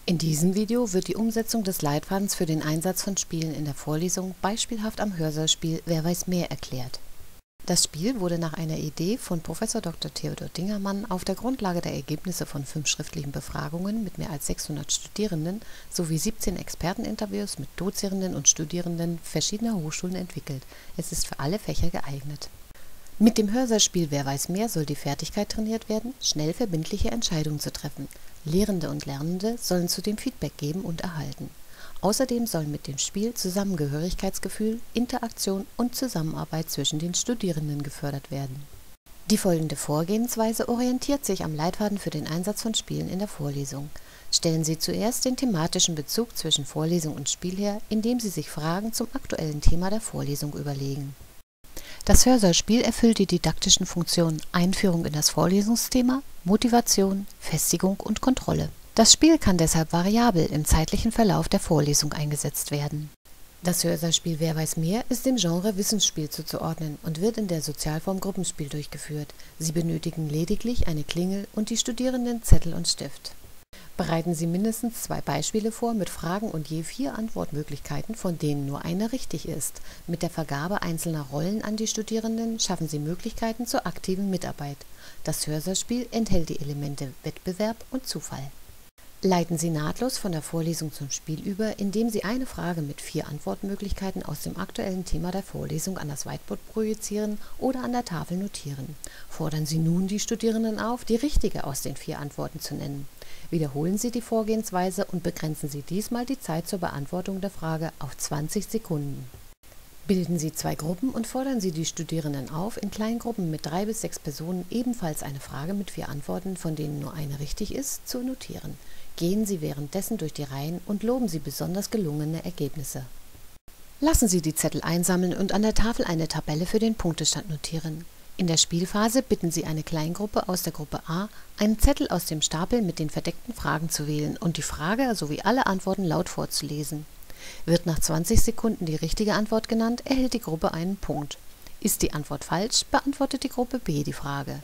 In diesem Video wird die Umsetzung des Leitfadens für den Einsatz von Spielen in der Vorlesung beispielhaft am Hörsaal-Spiel Wer weiß mehr erklärt. Das Spiel wurde nach einer Idee von Prof. Dr. Theodor Dingermann auf der Grundlage der Ergebnisse von 5 schriftlichen Befragungen mit mehr als 600 Studierenden sowie 17 Experteninterviews mit Dozierenden und Studierenden verschiedener Hochschulen entwickelt. Es ist für alle Fächer geeignet. Mit dem Hörsaalspiel Wer weiß mehr soll die Fertigkeit trainiert werden, schnell verbindliche Entscheidungen zu treffen. Lehrende und Lernende sollen zudem Feedback geben und erhalten. Außerdem sollen mit dem Spiel Zusammengehörigkeitsgefühl, Interaktion und Zusammenarbeit zwischen den Studierenden gefördert werden. Die folgende Vorgehensweise orientiert sich am Leitfaden für den Einsatz von Spielen in der Vorlesung. Stellen Sie zuerst den thematischen Bezug zwischen Vorlesung und Spiel her, indem Sie sich Fragen zum aktuellen Thema der Vorlesung überlegen. Das Hörsaalspiel erfüllt die didaktischen Funktionen Einführung in das Vorlesungsthema, Motivation, Festigung und Kontrolle. Das Spiel kann deshalb variabel im zeitlichen Verlauf der Vorlesung eingesetzt werden. Das Hörsaalspiel Wer weiß mehr ist dem Genre Wissensspiel zuzuordnen und wird in der Sozialform Gruppenspiel durchgeführt. Sie benötigen lediglich eine Klingel und die Studierenden Zettel und Stift. Bereiten Sie mindestens 2 Beispiele vor mit Fragen und je 4 Antwortmöglichkeiten, von denen nur eine richtig ist. Mit der Vergabe einzelner Rollen an die Studierenden schaffen Sie Möglichkeiten zur aktiven Mitarbeit. Das Hörsaalspiel enthält die Elemente Wettbewerb und Zufall. Leiten Sie nahtlos von der Vorlesung zum Spiel über, indem Sie eine Frage mit 4 Antwortmöglichkeiten aus dem aktuellen Thema der Vorlesung an das Whiteboard projizieren oder an der Tafel notieren. Fordern Sie nun die Studierenden auf, die richtige aus den 4 Antworten zu nennen. Wiederholen Sie die Vorgehensweise und begrenzen Sie diesmal die Zeit zur Beantwortung der Frage auf 20 Sekunden. Bilden Sie 2 Gruppen und fordern Sie die Studierenden auf, in Kleingruppen mit 3 bis 6 Personen ebenfalls eine Frage mit 4 Antworten, von denen nur eine richtig ist, zu notieren. Gehen Sie währenddessen durch die Reihen und loben Sie besonders gelungene Ergebnisse. Lassen Sie die Zettel einsammeln und an der Tafel eine Tabelle für den Punktestand notieren. In der Spielphase bitten Sie eine Kleingruppe aus der Gruppe A, einen Zettel aus dem Stapel mit den verdeckten Fragen zu wählen und die Frage sowie alle Antworten laut vorzulesen. Wird nach 20 Sekunden die richtige Antwort genannt, erhält die Gruppe einen Punkt. Ist die Antwort falsch, beantwortet die Gruppe B die Frage.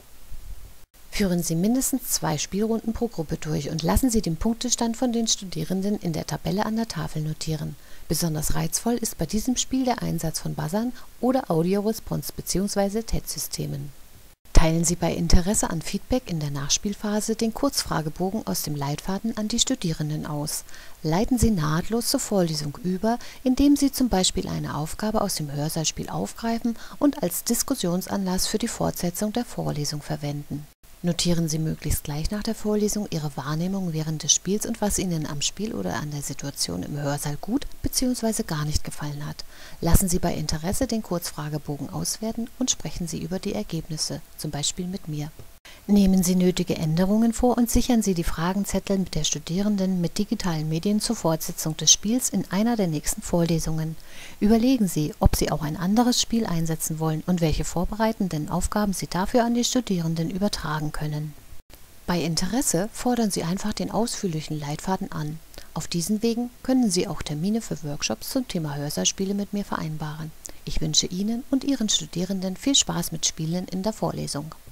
Führen Sie mindestens 2 Spielrunden pro Gruppe durch und lassen Sie den Punktestand von den Studierenden in der Tabelle an der Tafel notieren. Besonders reizvoll ist bei diesem Spiel der Einsatz von Buzzern oder Audio-Response bzw. TED-Systemen. Teilen Sie bei Interesse an Feedback in der Nachspielphase den Kurzfragebogen aus dem Leitfaden an die Studierenden aus. Leiten Sie nahtlos zur Vorlesung über, indem Sie zum Beispiel eine Aufgabe aus dem Hörsaalspiel aufgreifen und als Diskussionsanlass für die Fortsetzung der Vorlesung verwenden. Notieren Sie möglichst gleich nach der Vorlesung Ihre Wahrnehmung während des Spiels und was Ihnen am Spiel oder an der Situation im Hörsaal gut bzw. gar nicht gefallen hat. Lassen Sie bei Interesse den Kurzfragebogen auswerten und sprechen Sie über die Ergebnisse, zum Beispiel mit mir. Nehmen Sie nötige Änderungen vor und sichern Sie die Fragenzettel mit der Studierenden mit digitalen Medien zur Fortsetzung des Spiels in einer der nächsten Vorlesungen. Überlegen Sie, ob Sie auch ein anderes Spiel einsetzen wollen und welche vorbereitenden Aufgaben Sie dafür an die Studierenden übertragen können. Bei Interesse fordern Sie einfach den ausführlichen Leitfaden an. Auf diesen Wegen können Sie auch Termine für Workshops zum Thema Hörsaalspiele mit mir vereinbaren. Ich wünsche Ihnen und Ihren Studierenden viel Spaß mit Spielen in der Vorlesung.